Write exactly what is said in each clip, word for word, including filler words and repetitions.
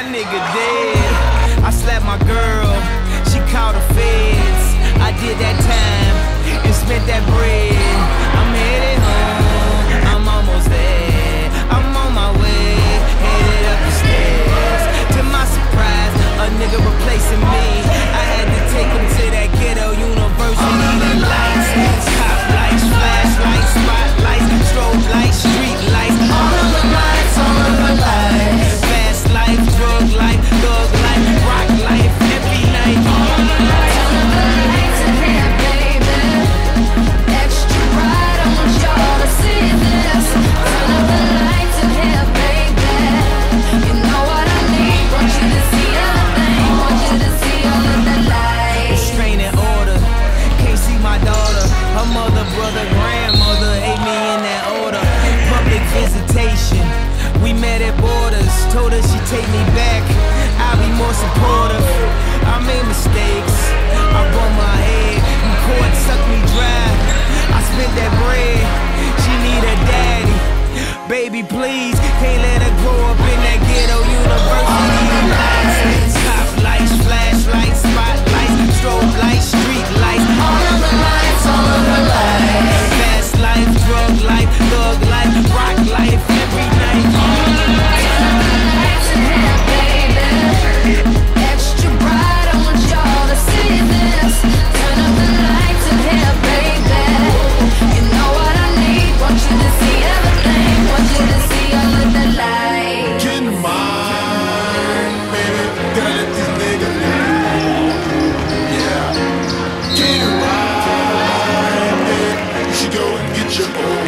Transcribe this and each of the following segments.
my nigga dead. I slapped my girl, she called the feds. I did that time and spent that bread. I'm headed home, I'm almost there. I'm on my way, headed up the stairs. To my surprise, a nigga replacing me. I had to take him to that ghetto university. The lights, top lights, flashlights, spotlights, strobe lights, street lights. All of the lights, all of the lights. Fast life, drug life, thug life, rock life, every night. All of the lights, all of the lights in here, baby. Extra bright, I want y'all to see this. All of the lights in here, baby. You know what I need, want you to see everything, want you to see all of the lights. Restraining order, can't see my daughter. Her mother, brother, grandmother ate me in that order. Public visitation, we met at borders. Told her she'd take me back, I'll be more supportive. I made mistakes, I bumped my head, and court sucked me dry. I spent that bread, she need a daddy. Baby, please, can't let her grow up in that ghetto university. Lights, top lights, flashlights, spotlights, strobe lights, street lights. All of the lights, all of the lights. Fast life, drug life, thug life, rock life, every night. All of the lights, all of the lights in here, baby. Extra bright, I want y'all to see this. Turn up the lights in here, baby. You know what I need, want you to see everything, want you to see all of the lights. Get in mind, baby, gotta let this nigga live. Yeah, get in mind, baby, you should go and get your own.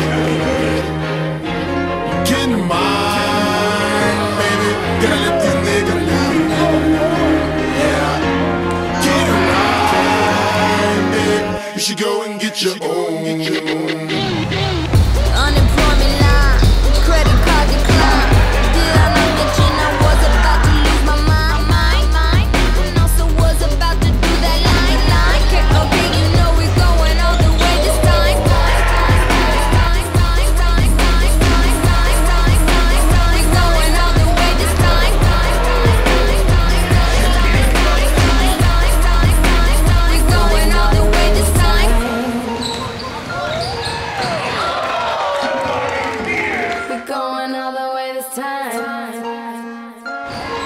Get in mind, baby, gotta let this nigga live. Yeah, get in mind, baby, you should go and get your own. Unemployment line, credit card decline. Did I not mention I was about to lose my mind? Mind, mind. And also was about to do that line, line. Okay, you know we're going all the way this time. We're going all the way this time. We're going all the way this time. We're going all the way this time.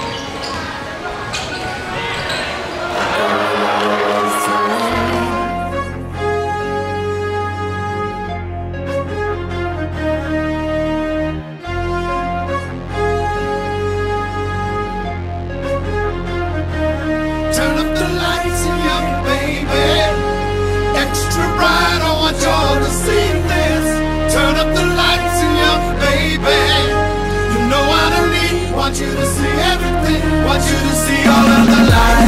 Turn up the lights in here, baby. Extra bright, I want y'all to see this. Turn up the lights in here, baby. You know what I need, want you to see everything, want you to see all of the lights.